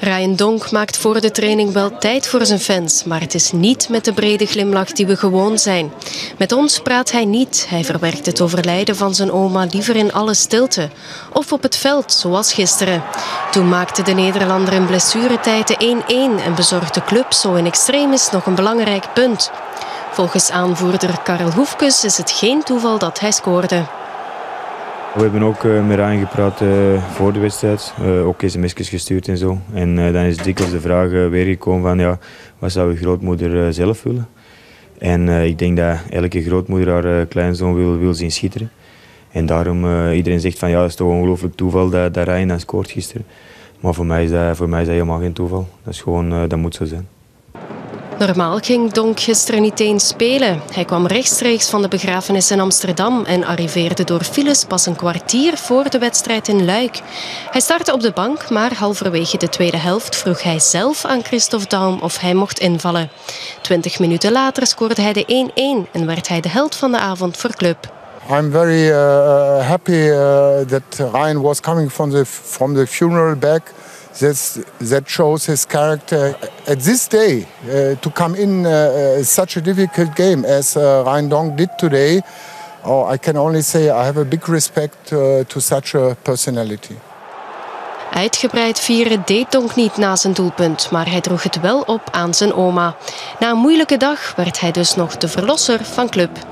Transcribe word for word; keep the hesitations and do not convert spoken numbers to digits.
Ryan Donk maakt voor de training wel tijd voor zijn fans, maar het is niet met de brede glimlach die we gewoon zijn. Met ons praat hij niet. Hij verwerkt het overlijden van zijn oma liever in alle stilte. Of op het veld, zoals gisteren. Toen maakte de Nederlander in blessuretijd de één-één en bezorgde de club zo in extremis nog een belangrijk punt. Volgens aanvoerder Karel Hoefkes is het geen toeval dat hij scoorde. We hebben ook uh, met Ryan gepraat uh, voor de wedstrijd, uh, ook sms'jes gestuurd en zo. En uh, dan is dikwijls de vraag uh, weer gekomen van ja, wat zou je grootmoeder uh, zelf willen? En uh, ik denk dat elke grootmoeder haar uh, kleinzoon wil, wil zien schitteren. En daarom uh, iedereen zegt van ja, het is toch een ongelooflijk toeval dat, dat Ryan dan scoort gisteren. Maar voor mij, is dat, voor mij is dat helemaal geen toeval. Dat, is gewoon, uh, dat moet zo zijn. Normaal ging Donk gisteren niet eens spelen. Hij kwam rechtstreeks van de begrafenis in Amsterdam en arriveerde door files pas een kwartier voor de wedstrijd in Luik. Hij startte op de bank, maar halverwege de tweede helft vroeg hij zelf aan Christophe Daum of hij mocht invallen. Twintig minuten later scoorde hij de één-één en werd hij de held van de avond voor club. I'm very uh, happy uh, that Ryan was coming from the from the funeral back. That's, that shows his character. At this day, uh, to come in uh, such a difficult game as uh, Ryan Donk did today, oh, I can only say I have a big respect uh, to such a personality. Uitgebreid vieren deed Donk niet na zijn doelpunt, maar hij droeg het wel op aan zijn oma. Na een moeilijke dag werd hij dus nog de verlosser van club.